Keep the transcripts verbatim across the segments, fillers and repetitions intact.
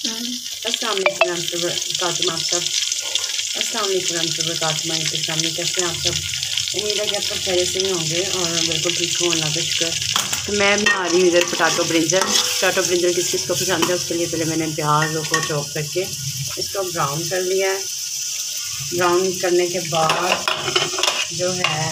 अस्सलाम वालेकुम वरहमतुल्लाहि आप सब। अस्सलाम वालेकुम वरहमतुल्लाहि के सामने कैसे हैं आप सब। उम्मीद है कि आप सब खैरियत से ही होंगे और बिल्कुल ठीक हो, अल्लाह का शुक्र। तो मैं बना रही हूँ इधर पोटैटो ब्रिंजल। पोटैटो ब्रिंजल किस किस को पसंद है, उसके लिए पहले मैंने प्याज को चॉप करके इसको ब्राउन कर लिया है। ब्राउन करने के बाद जो है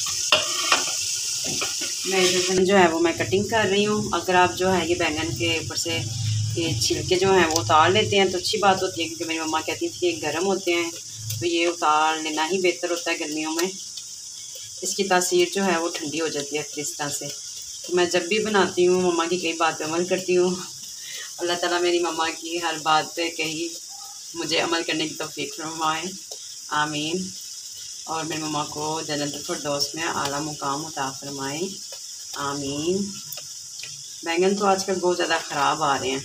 मैं इधर जो है वो मैं कटिंग कर रही हूँ। अगर आप जो है ये बैंगन के ऊपर से ये छिलके जो हैं वो उतार लेते हैं तो अच्छी बात होती है, क्योंकि मेरी मम्मा कहती थी कि गर्म होते हैं तो ये उतार लेना ही बेहतर होता है गर्मियों में। इसकी तासीर जो है वो ठंडी हो जाती है फिर इस तरह से। तो मैं जब भी बनाती हूँ मम्मा की कई बात पे अमल करती हूँ। अल्लाह ताला मेरी मम्मा की हर बात पे कहीं मुझे अमल करने की तौफीक फरमाए, आमीन। और मेरी मम्मा को जन्नतुल फिरदौस में आला मुकाम अता फरमाए, आमीन। बैंगन तो आजकल बहुत ज़्यादा ख़राब आ रहे हैं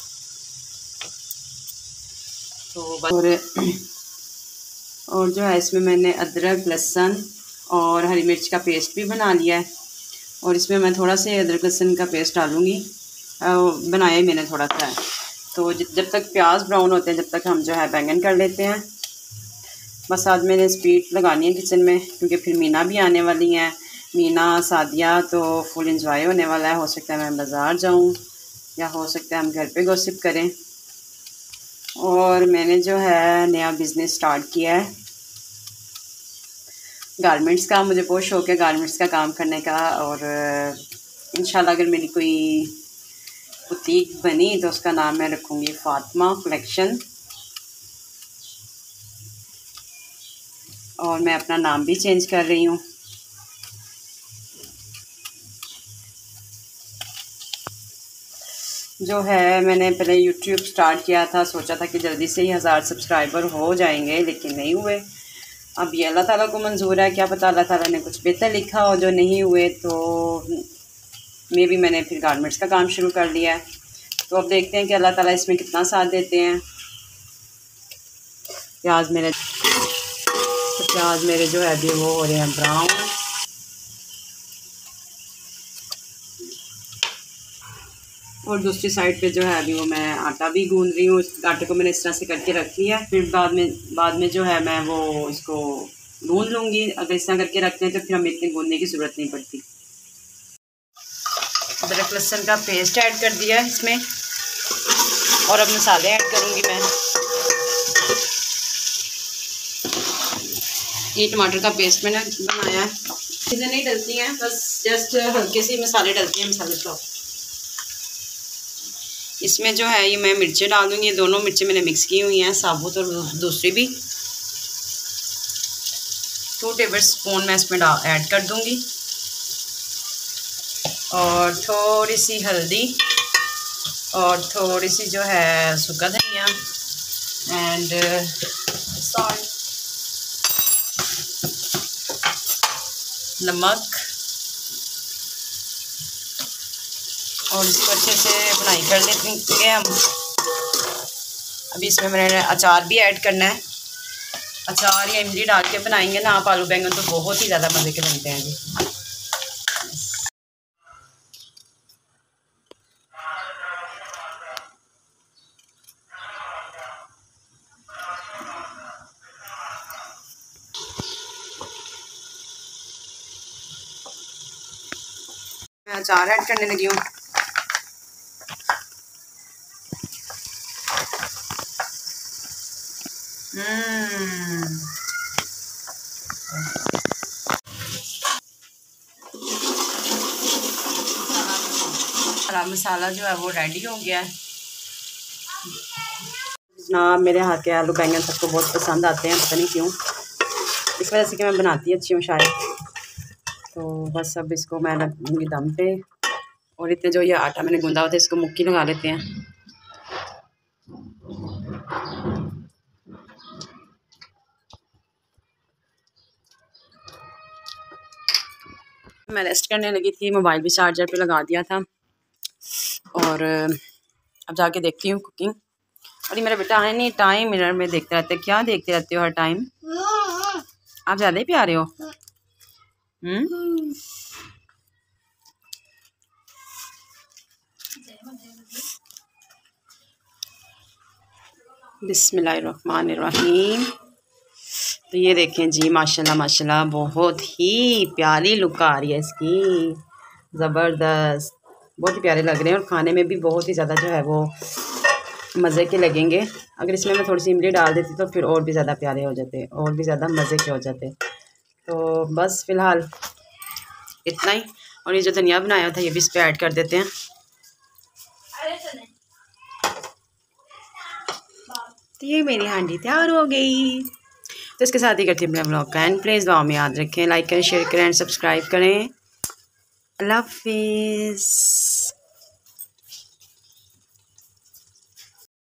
तो और, और जो है इसमें मैंने अदरक लहसुन और हरी मिर्च का पेस्ट भी बना लिया है। और इसमें मैं थोड़ा से अदरक लहसुन का पेस्ट डालूँगी, बनाया ही मैंने थोड़ा सा है। तो जब तक प्याज ब्राउन होते हैं जब तक हम जो है बैंगन कर लेते हैं। बस आज मैंने स्पीड लगानी है किचन में, क्योंकि फिर मीना भी आने वाली हैं। मीना सादिया तो फुल इंजॉय होने वाला है। हो सकता है मैं बाज़ार जाऊं या हो सकता है हम घर पे गॉसिप करें। और मैंने जो है नया बिज़नेस स्टार्ट किया है गारमेंट्स का। मुझे बहुत शौक़ है गारमेंट्स का काम करने का, और इंशाल्लाह अगर मेरी कोई बुटीक बनी तो उसका नाम मैं रखूँगी फ़ातिमा कलेक्शन। और मैं अपना नाम भी चेंज कर रही हूँ। जो है मैंने पहले यूट्यूब स्टार्ट किया था, सोचा था कि जल्दी से ही हज़ार सब्सक्राइबर हो जाएंगे, लेकिन नहीं हुए। अब ये अल्लाह ताला को मंजूर है, क्या पता अल्लाह ताला ने कुछ बेहतर लिखा हो जो नहीं हुए। तो मे भी मैंने फिर गारमेंट्स का काम शुरू कर लिया है। तो अब देखते हैं कि अल्लाह ताला इसमें कितना साथ देते हैं। प्याज मेरे तो प्याज मेरे जो है अभी वो हो रहे हैं ब्राउन। और दूसरी साइड पे जो है अभी वो मैं आटा भी गूंद रही हूँ। इस आटे को मैंने इस तरह से करके रख लिया है। फिर बाद में बाद में जो है मैं वो इसको गूंद लूँगी। अगर इस तरह करके रखते हैं तो फिर हमें इतनी गूंदने की ज़रूरत नहीं पड़ती। अदरक लहसुन का पेस्ट ऐड कर दिया है इसमें, और अब मसाले ऐड करूँगी मैं। ये टमाटर का पेस्ट मैंने बनाया है। चीज़ें नहीं डलती हैं, बस जस्ट हल्के से मसाले डलते हैं मसाले तो। इसमें जो है ये मैं मिर्चें डाल दूँगी। दोनों मिर्चें मैंने मिक्स की हुई हैं, साबुत और दूसरी भी। टू टेबल स्पून मैं इसमें ऐड कर दूँगी, और थोड़ी सी हल्दी और थोड़ी सी जो है सूखा धनिया एंड सॉल्ट, नमक, और इसको अच्छे से बुनाई कर लेंगे हम। अभी इसमें मैंने अचार भी ऐड करना है। अचार या इमली डाल के बनाएंगे ना आप आलू बैंगन तो बहुत ही ज़्यादा मज़े के बनते हैं जी। मैं अचार ऐड करने लगी हूँ। हरा मसाला जो है वो रेडी हो गया है ना। मेरे हाथ के आलू बैंगन सबको बहुत पसंद आते हैं, पता नहीं क्यों, इस वजह से कि मैं बनाती अच्छी हूँ शायद। तो बस अब इसको मैं रख दूँगी दम पे। और इतने जो ये आटा मैंने गूंदा हुआ था इसको मुक्की लगा लेते हैं। मैं रेस्ट करने लगी थी, मोबाइल भी चार्जर पे लगा दिया था। और अब जाके देखती हूँ कुकिंग। और ये मेरा बेटा है नहीं, टाइम मिरर में देखते रहते। क्या देखते रहते हो हर टाइम? आप ज़्यादा ही प्यारे हो। हम्म बिस्मिल्लाहिर्रहमानिर्रहीम। तो ये देखें जी, माशाल्लाह माशाल्लाह बहुत ही प्यारी लुक आ रही है इसकी, ज़बरदस्त, बहुत ही प्यारे लग रहे हैं और खाने में भी बहुत ही ज़्यादा जो है वो मज़े के लगेंगे। अगर इसमें मैं थोड़ी सी इमली डाल देती तो फिर और भी ज़्यादा प्यारे हो जाते और भी ज़्यादा मज़े के हो जाते। तो बस फ़िलहाल इतना ही, और ये जो धनिया बनाया था ये भी इस पर ऐड कर देते हैं। तो ये मेरी हांडी तैयार हो गई। तो इसके साथ ही करती हूँ अपने ब्लॉग का एंड। प्लीज़ दुआ में याद रखें, लाइक करें, शेयर करें एंड सब्सक्राइब करें। अल्लाह हाफिज़।